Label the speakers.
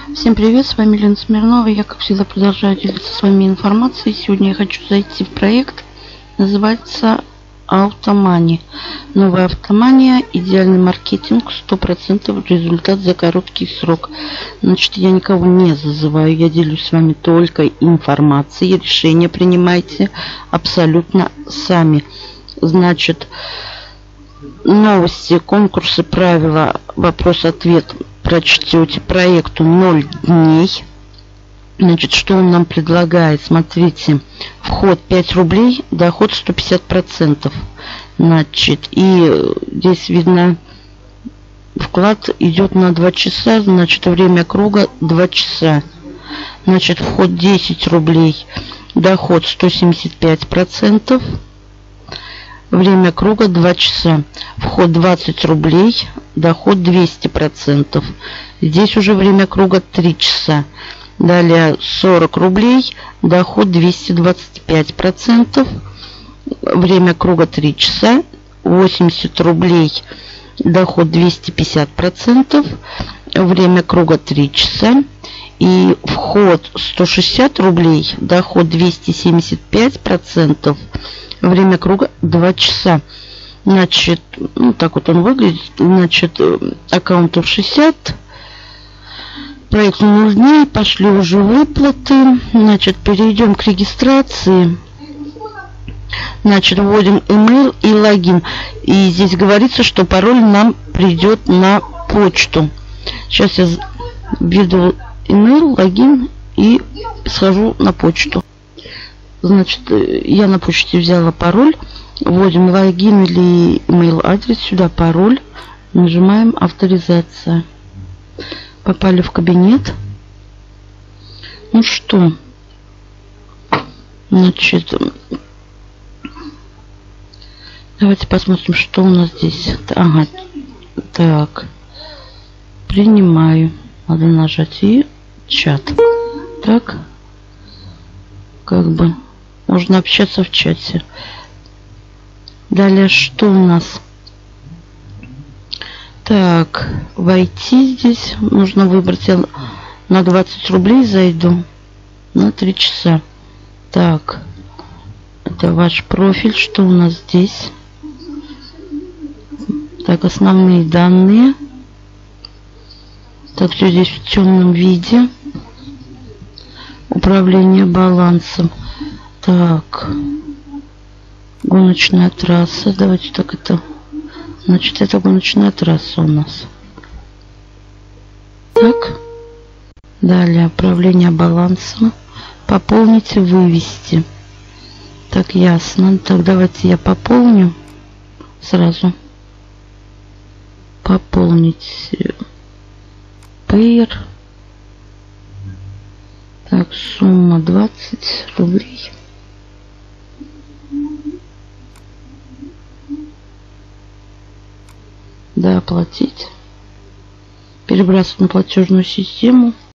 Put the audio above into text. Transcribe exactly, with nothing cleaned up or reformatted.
Speaker 1: Всем привет, с вами Лена Смирнова. Я, как всегда, продолжаю делиться с вами информацией. Сегодня я хочу зайти в проект, называется Automoney. Новая автомания, идеальный маркетинг, сто процентов результат за короткий срок. Значит, я никого не зазываю, я делюсь с вами только информацией. Решения принимайте абсолютно сами. Значит, новости, конкурсы, правила, вопрос-ответ прочтете. Проекту ноль дней. Значит, что он нам предлагает? Смотрите, вход пять рублей, доход сто пятьдесят процентов. Значит, и здесь видно, вклад идет на два часа, значит, время круга два часа. Значит, вход десять рублей, доход сто семьдесят пять процентов. Время круга два часа. Вход двадцать рублей, доход двести процентов. Здесь уже время круга три часа. Далее сорок рублей, доход двести двадцать пять процентов. Время круга три часа. восемьдесят рублей, доход двести пятьдесят процентов. Время круга три часа. И вход сто шестьдесят рублей, доход двести семьдесят пять процентов. Время круга два часа. Значит, ну так вот он выглядит. Значит, аккаунтов шестьдесят. Проект ноль дней. Пошли уже выплаты. Значит, перейдем к регистрации. Значит, вводим email и логин. И здесь говорится, что пароль нам придет на почту. Сейчас я введу email, логин и схожу на почту. Значит, я на почте взяла пароль. Вводим логин или email адрес. Сюда пароль. Нажимаем авторизация. Попали в кабинет. Ну что? Значит, давайте посмотрим, что у нас здесь. Ага. Так. Принимаю. Надо нажать и чат. Так. Как бы можно общаться в чате. Далее что у нас? Так, войти здесь нужно выбрать. Я на двадцать рублей зайду на три часа. Так, это ваш профиль. Что у нас здесь? Так, основные данные. Так, все здесь в темном виде. Управление балансом. Так. Гоночная трасса. Давайте так это. Значит, это гоночная трасса у нас. Так. Далее управление балансом. Пополнить и вывести. Так, ясно. Так, давайте я пополню. Сразу. Пополнить. Payer. Так, сумма двадцать рублей. Да, оплатить. Перебрасывать на платежную систему.